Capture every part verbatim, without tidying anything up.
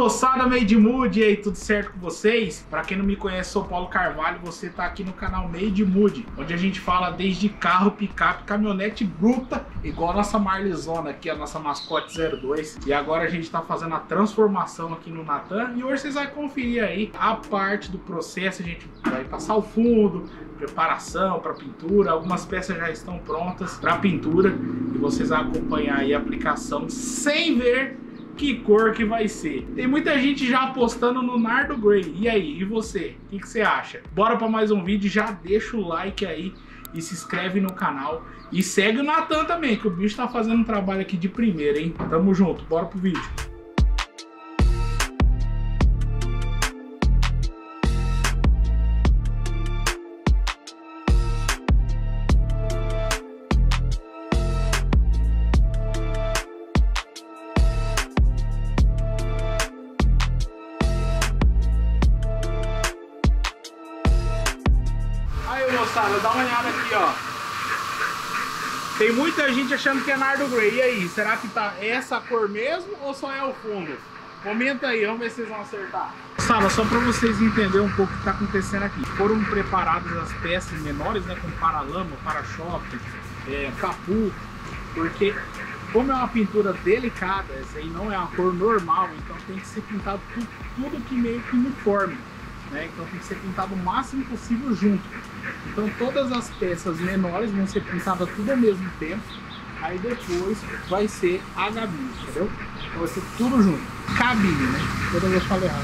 moçada, Made Mood, e aí, tudo certo com vocês? Pra quem não me conhece, sou Paulo Carvalho, você tá aqui no canal Made Mood, onde a gente fala desde carro, picape, caminhonete bruta, igual a nossa Marlizona aqui, a nossa mascote zero dois. E agora a gente tá fazendo a transformação aqui no Natan, e hoje vocês vão conferir aí a parte do processo. A gente vai passar o fundo, preparação para pintura, algumas peças já estão prontas para pintura, e vocês vão acompanhar aí a aplicação sem ver que cor que vai ser. Tem muita gente já apostando no Nardo Grey. E aí, e você? O que, que você acha? Bora para mais um vídeo, já deixa o like aí e se inscreve no canal. E segue o Natan também, que o bicho tá fazendo um trabalho aqui de primeira, hein? Tamo junto, bora pro vídeo. Moçada, dá uma olhada aqui, ó. Tem muita gente achando que é Nardo Grey. E aí, será que tá essa cor mesmo ou só é o fundo? Comenta aí, vamos ver se vocês vão acertar. Moçada, só para vocês entenderem um pouco o que tá acontecendo aqui. Foram preparadas as peças menores, né, com paralama, para-choque, é, capu, porque como é uma pintura delicada, essa aí não é uma cor normal, então tem que ser pintado tudo, tudo que meio que uniforme. Né? Então tem que ser pintado o máximo possível junto. Então todas as peças menores vão ser pintadas tudo ao mesmo tempo. Aí depois vai ser a gabine, entendeu? Então vai ser tudo junto. Cabine, né? Toda vez eu falo errado.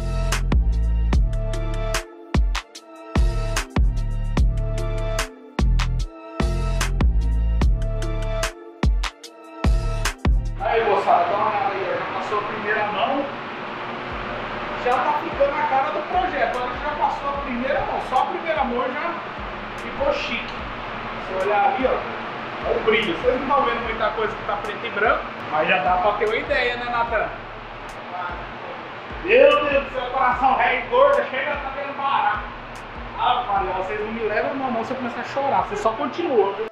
Aí, moçada, dá uma olhada aí. Já passou a primeira mão. Já tá ficando a cara do projeto. Agora já passou a primeira mão, só a primeira mão já ficou chique. Se olhar ali, ó, olha o brilho. Vocês não estão vendo muita coisa que tá preto e branco, mas já dá pra ter uma ideia, né, Natan? Meu Deus do céu, coração ré e gorda, chega, tá querendo parar. Ah, Maria, vocês não me levam na mão se eu começar a chorar, vocês só continuam, viu?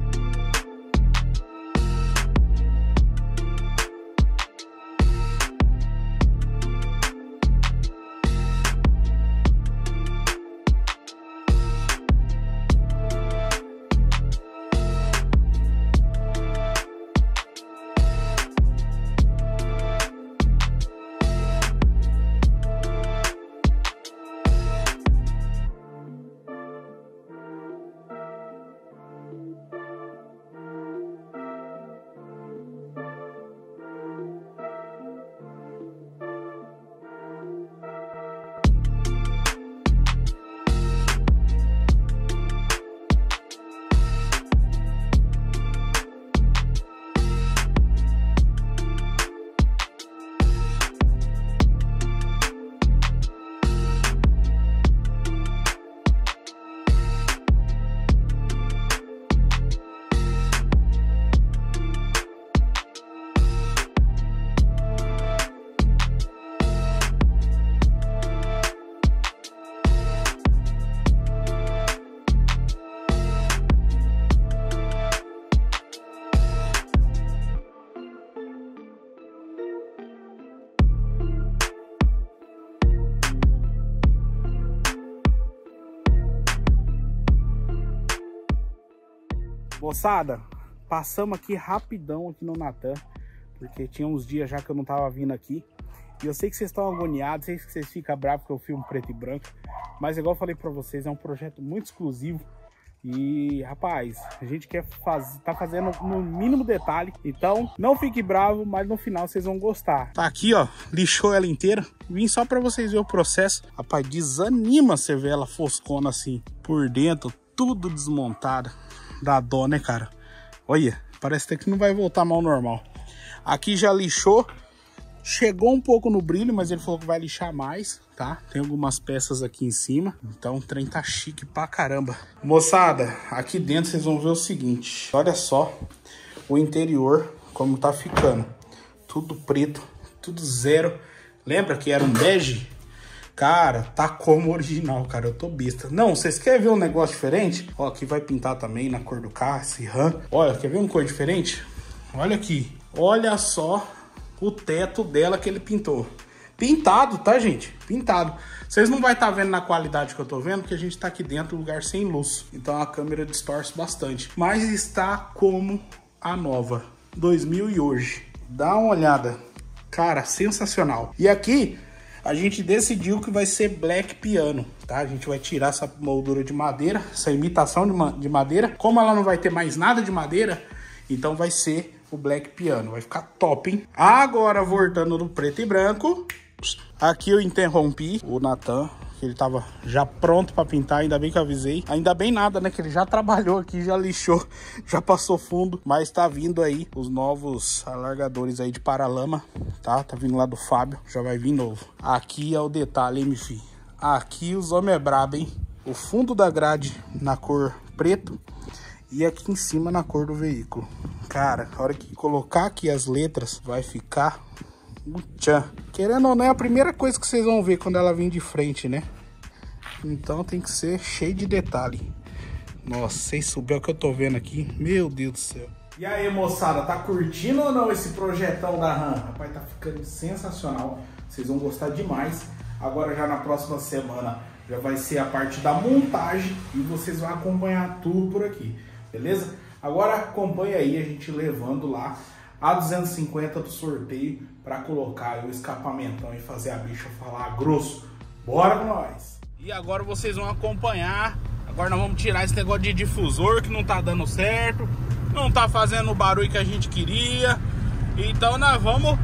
Moçada, passamos aqui rapidão aqui no Natan, porque tinha uns dias já que eu não tava vindo aqui. E eu sei que vocês estão agoniados, sei que vocês ficam bravos porque eu filmo preto e branco. Mas igual eu falei pra vocês, é um projeto muito exclusivo. E, rapaz, a gente quer fazer, tá fazendo no mínimo detalhe. Então, não fique bravo, mas no final vocês vão gostar. Tá aqui, ó, lixou ela inteira. Vim só pra vocês verem o processo. Rapaz, desanima você ver ela foscona assim, por dentro, tudo desmontado. Dá dó, né, cara? Olha, parece até que não vai voltar mal normal. Aqui já lixou. Chegou um pouco no brilho, mas ele falou que vai lixar mais, tá? Tem algumas peças aqui em cima. Então o trem tá chique pra caramba. Moçada, aqui dentro vocês vão ver o seguinte. Olha só o interior, como tá ficando. Tudo preto, tudo zero. Lembra que era um bege? Cara, tá como original, cara. Eu tô besta. Não, vocês querem ver um negócio diferente? Ó, aqui vai pintar também na cor do carro, esse RAM. Olha, quer ver uma cor diferente? Olha aqui. Olha só o teto dela que ele pintou. Pintado, tá, gente? Pintado. Vocês não vão estar vendo na qualidade que eu tô vendo, porque a gente tá aqui dentro, lugar sem luz. Então a câmera distorce bastante. Mas está como a nova. dois mil e hoje. Dá uma olhada. Cara, sensacional. E aqui a gente decidiu que vai ser black piano, tá? A gente vai tirar essa moldura de madeira, essa imitação de, ma de madeira. Como ela não vai ter mais nada de madeira, então vai ser o black piano. Vai ficar top, hein? Agora, voltando no preto e branco. Aqui eu interrompi o Natan, que ele tava já pronto para pintar, ainda bem que eu avisei. Ainda bem nada, né, que ele já trabalhou aqui, já lixou, já passou fundo. Mas tá vindo aí os novos alargadores aí de paralama, tá? Tá vindo lá do Fábio, já vai vir novo. Aqui é o detalhe, hein, meu filho? Aqui os homens é brabo, hein? O fundo da grade na cor preto e aqui em cima na cor do veículo. Cara, a hora que colocar aqui as letras, vai ficar... Tchan. Querendo ou não, é a primeira coisa que vocês vão ver quando ela vir de frente, né? Então tem que ser cheio de detalhe. Nossa, vocês souberam o que eu tô vendo aqui. Meu Deus do céu. E aí, moçada, tá curtindo ou não esse projetão da RAM? Rapaz, tá ficando sensacional. Vocês vão gostar demais. Agora já na próxima semana já vai ser a parte da montagem e vocês vão acompanhar tudo por aqui, beleza? Agora acompanha aí a gente levando lá a duzentos e cinquenta do sorteio para colocar o escapamentão e fazer a bicha falar grosso. Bora com nós! E agora vocês vão acompanhar. Agora nós vamos tirar esse negócio de difusor que não tá dando certo, não tá fazendo o barulho que a gente queria. Então nós vamos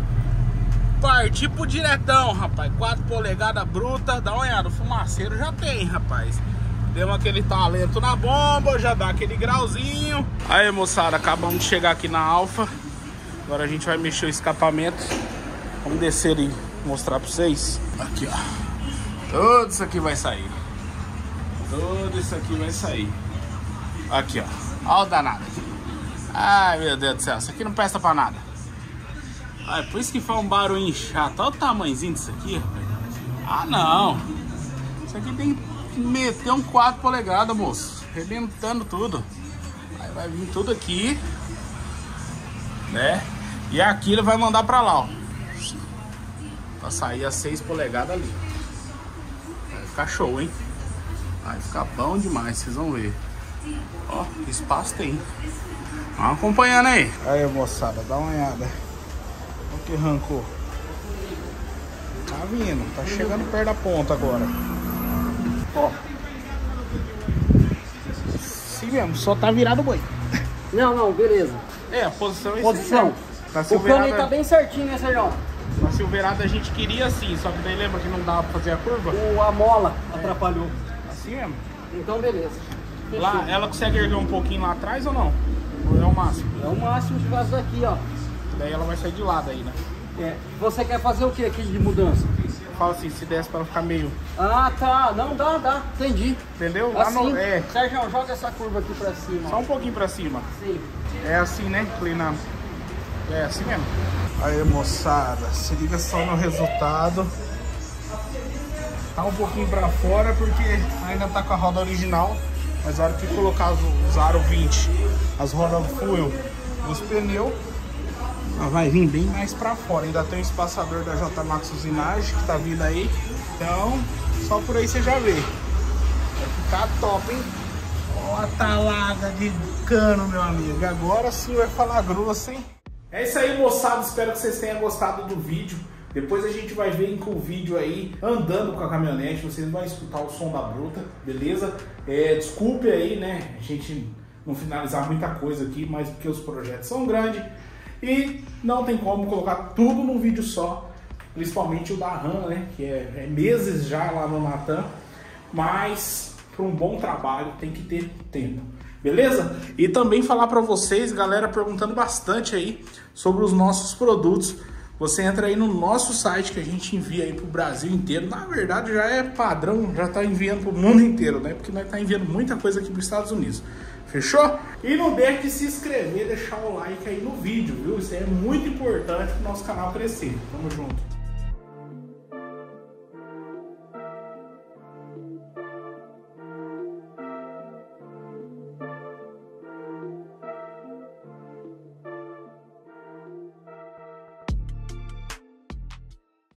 partir pro diretão, rapaz. quatro polegadas bruta, dá uma olhada, o fumaceiro já tem, rapaz. Deu aquele talento na bomba, já dá aquele grauzinho. Aí, moçada, acabamos de chegar aqui na Alfa. Agora a gente vai mexer o escapamento. Vamos descer e mostrar pra vocês. Aqui, ó. Tudo isso aqui vai sair. Tudo isso aqui vai sair. Aqui, ó. Olha o danado. Ai, meu Deus do céu. Isso aqui não presta pra nada. Ai, por isso que foi um barulho chato. Olha o tamanhozinho disso aqui, rapaz. Ah, não. Isso aqui tem que meter um quatro polegadas, moço. Arrebentando tudo. Aí vai vir tudo aqui, né? E aqui ele vai mandar pra lá, ó. Pra sair a seis polegadas ali. Vai ficar show, hein? Vai ficar bom demais, vocês vão ver. Ó, espaço tem. Vamos acompanhando aí. Aí, moçada, dá uma olhada. Olha o que arrancou. Tá vindo, tá chegando perto da ponta agora. Ó. Sim mesmo, só tá virado o boi. Não, não, beleza. É, a posição é Posição. Essa o cano aí tá bem certinho, né, Sérgio? Na Silverada a gente queria assim, só que daí lembra que não dava pra fazer a curva? O, a mola atrapalhou. Assim mesmo? Então, beleza. Lá, ela consegue erguer um pouquinho lá atrás ou não? Ou é o máximo? É o máximo por causa daqui, ó. Daí ela vai sair de lado aí, né? É. Você quer fazer o que aqui de mudança? Fala assim, se desse pra ela ficar meio... Ah, tá. Não, dá, dá. Entendi. Entendeu? Lá Assim, no... é. Sérgio, joga essa curva aqui pra cima. Só um pouquinho pra cima. Sim. É assim, né? Inclinando. É assim mesmo. Aí, moçada, se liga só no resultado. Tá um pouquinho pra fora porque ainda tá com a roda original. Mas a hora que colocar os, os aro vinte, as rodas fuel, os pneus, ela vai vir bem mais pra fora. Ainda tem o espaçador da J Max Usinagem que tá vindo aí. Então, só por aí você já vê. Vai ficar top, hein? Ó a talaga de cano, meu amigo. Agora sim vai falar grosso, hein? É isso aí, moçada. Espero que vocês tenham gostado do vídeo. Depois a gente vai ver com o vídeo aí, andando com a caminhonete. Vocês vão escutar o som da bruta, beleza? É, desculpe aí, né? A gente não finalizar muita coisa aqui, mas porque os projetos são grandes. E não tem como colocar tudo num vídeo só. Principalmente o da RAM, né? Que é, é meses já lá no Natan. Mas para um bom trabalho tem que ter tempo. Beleza? E também falar para vocês, galera perguntando bastante aí sobre os nossos produtos. Você entra aí no nosso site que a gente envia aí pro Brasil inteiro. Na verdade já é padrão, já tá enviando pro mundo inteiro, né? Porque nós tá enviando muita coisa aqui pros Estados Unidos. Fechou? E não deixe de se inscrever, deixar o like aí no vídeo, viu? Isso aí é muito importante pro nosso canal crescer. Tamo junto.